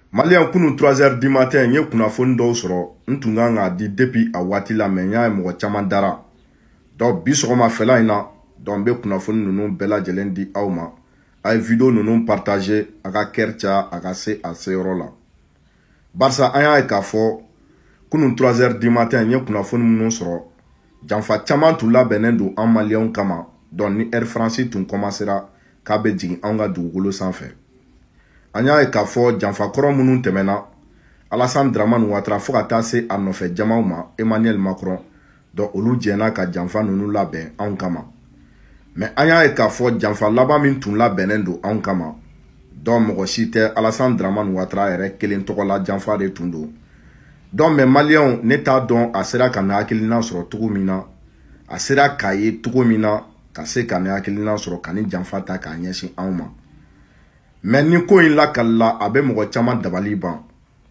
Malien kunu 3h du matin nye kunnafoni dɔw sɔrɔ ntunga nga di depuis a waati la mais nya mɔgɔ caman dara donc bi sɔgɔma fɛla in na donc be kunnafoni nunu bɛɛ lajɛlen di aw ma a ye video nunu partager a ka kɛr ca a ka se a seyɔrɔ la barisa an y'a ye k'a fɔ kunu 3h du matin nye kunnafoni minnu sɔrɔ janfa caman tun labɛnnen don an malienw kama donc ni Air France tun commencera k'a bɛ jigin an ka dugukolo sanfɛ. An y'a ye k'a fɔ janfa kɔrɔ minnu tɛmɛna Alassane Dramane Ouattara fo ka taa se a nɔfɛ jamaw ma Emmanuel Macron donc olu jɛnna ka janfa ninnu labɛn anw kama mais an y'a ye k'a fɔ janfa laban min tun labɛnnen don anw kama donc mɔgɔ si tɛ Alassane Dramane Ouattara yɛrɛ kelen tɔgɔ la janfa de tun don donc mais malienw ne t'a dɔn a sera ka ne hakilina sɔrɔ cogo min na a sera k'a ye cogo min na ka se ka ne hakilina sɔrɔ ka ni janfa ta k'a ɲɛsin anw ma. Mais ni ko in lakalila a bɛ mɔgɔ caman dabali ban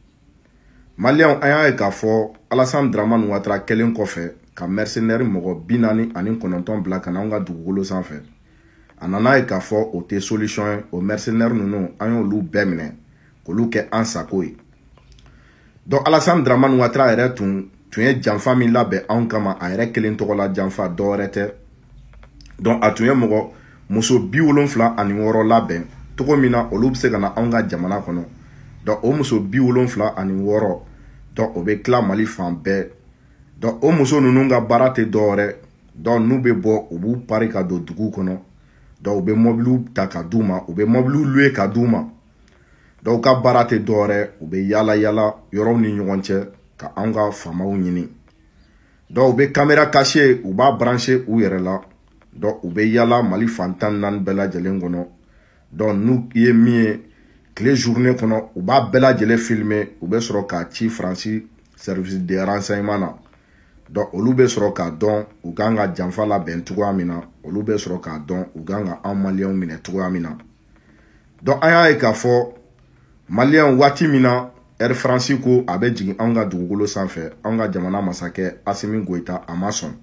malienw an y'a ye k'a fɔ Alassane Dramane Ouattara kelen kɔfɛ ka mercenaire mɔgɔ 49 bila ka na anw ka dugukolo sanfɛ a nana ye k'a fɔ o tɛ solution ye o mercenaire ninnu an y'olu bɛɛ minɛ k'olu kɛ an sago ye donc Alassane Dramane Ouattara yɛrɛ tun ye janfa min labɛn anw kama a yɛrɛ kelen tɔgɔ la janfa dɔwɛrɛ tɛ donc a tun ye mɔgɔ muso 76 labɛn togo min na olu bɛ se ka na anw ka jamana kɔnɔ donc o muso 76 donc o bɛ tila Mali fan bɛɛ donc o muso ninnu ka baara tɛ dɔwɛrɛ donc n'u bɛ bɔ u b'u pari ka don dugu kɔnɔ donc u bɛ mobiliw ta ka d'u ma u bɛ mobiliw louer ka d'u ma donc u ka baara tɛ dɔwɛrɛ u bɛ yala yala yɔrɔw ni ɲɔgɔn cɛ ka anw ka faamaw ɲini donc u bɛ caméra cachée u b'a brancher u yɛrɛ la donc u bɛ yala Mali fan 14 bɛɛ lajɛlen kɔnɔ donc n'u ye min ye tile journée kɔnɔ u b'a bɛɛ lajɛlen filmer u bɛ sɔrɔ k'a ci Faransi service de renseignement na donc olu bɛ sɔrɔ k'a dɔn u kan ka janfa labɛn cogoya min na olu bɛ sɔrɔ k'a dɔn u kan ka anw malienw minɛ cogoya min na donc an y'a ye k'a fɔ malienw waati min na Air France ko a bɛ jigin anw ka dugukolo sanfɛ anw ka jamana masakɛ Assimi Goïta a ma sɔn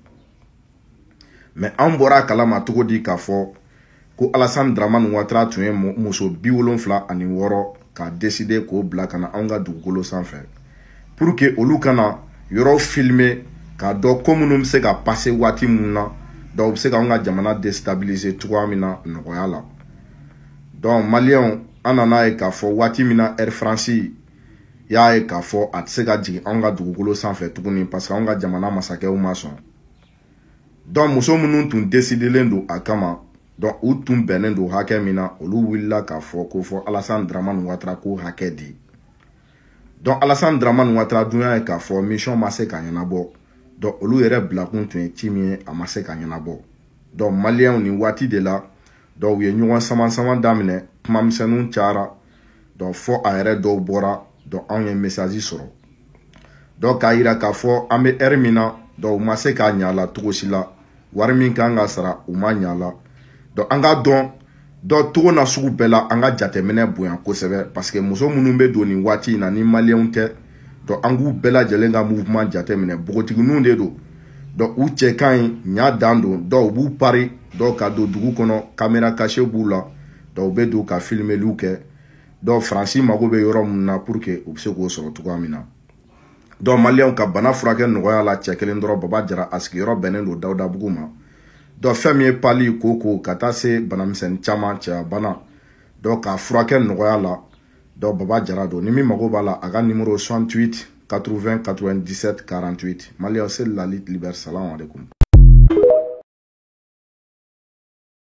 mais an bɔra a kalama cogo di k'a fɔ ko Alassane Dramane Ouattara tun ye muso 76 k'a décider k'o bila ka na anw ka dugukolo sanfɛ pour que olu kana yɔrɔ filmer k'a dɔn ko minnu bɛ se ka passer waati minnu na donc u bɛ se ka anw ka jamana déstabiliser cogoya min na nɔgɔya la donc malienw an nana ye k'a fɔ waati min na Air France y'a ye k'a fɔ a tɛ se ka jigin anw ka dugukolo sanfɛ tuguni parce que anw ka jamana masakɛw ma sɔn donc muso minnu tun décidelen don a kama donc u tun bɛnnen don hakɛ min na olu wulila k'a fɔ ko fɔ Alassane Dramane Ouattara ko hakɛ di donc Alassane Dramane Ouattara dun y'a ye k'a fɔ mission ma se ka ɲɛnabɔ donc olu yɛrɛ bilakun tun ye ci min ye a ma se ka ɲɛnabɔ donc malienw ni waati de la donc u ye ɲɔgɔn sama daminɛ kumamisɛnninw cayara donc fɔ a yɛrɛ dɔw bɔra donc anw ye message sɔrɔ donc k'a yira k'a fɔ an bɛ heure min na donc u ma se k'a ɲa la cogo si la wari min kan ka sara u ma ɲa la donc an ka dɔn donc togo na sugu bɛɛ la an ka jateminɛ bonya kosɛbɛ parce que muso minnu bɛ don nin waati in na ni malienw tɛ donc an k'u bɛɛ lajɛlen ka mouvement jateminɛ bogotigininw de don donc u cɛ ka ɲi ɲa dan don donc u b'u pari donc ka don dugu kɔnɔ caméra cachée b'u la donc u bɛ don ka filmeliw kɛ donc Faransi mago bɛ yɔrɔ min na pour que u bɛ se k'o sɔrɔ cogoya min na donc malienw ka bana furakɛ nɔgɔya la cɛ kelen dɔrɔn Baba Jara a sigiyɔrɔ bɛnnen don Dawudabugu ma donc fɛn min ye pali koko ka taa se banamisɛnnin caman cɛya bana donc k'a furakɛ nɔgɔya la donc Baba Jara don ni min mago b'a la a ka numéro 68 80 97 48 malienw c'est la lutte libère salam alaikum.